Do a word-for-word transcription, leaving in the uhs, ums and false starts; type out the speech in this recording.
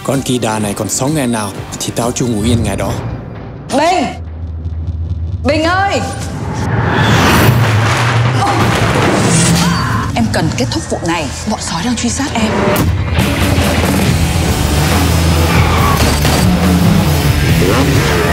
Con kỳ đà này còn sống ngày nào thì tao chung ngủ yên ngày đó. Bình! Bình ơi! Em cần kết thúc vụ này. Bọn sói đang truy sát em.